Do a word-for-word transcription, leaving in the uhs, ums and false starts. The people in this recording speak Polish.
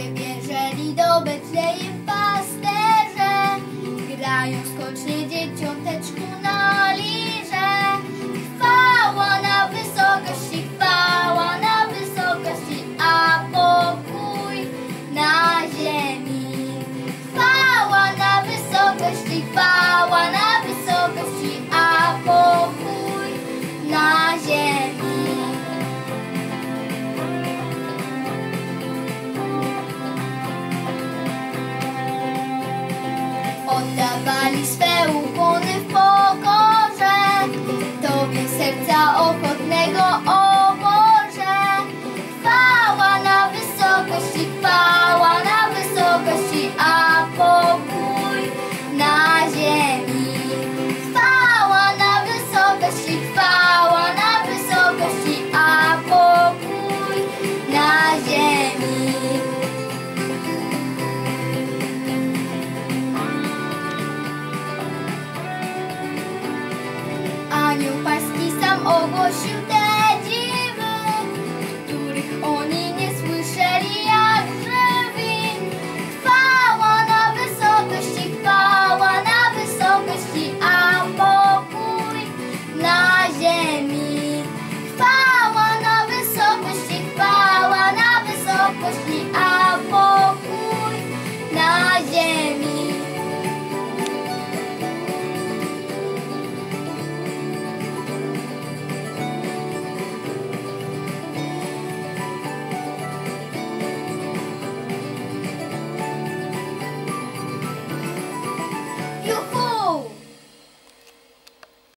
wierzyli do Betlejem pasterze, grają skocznie dzieciąteczku na lirze. Chwała na wysokości, chwała na wysokości, a pokój na ziemi. Chwała na wysokości, chwała na wysokości, a pokój na ziemi. Oddawaj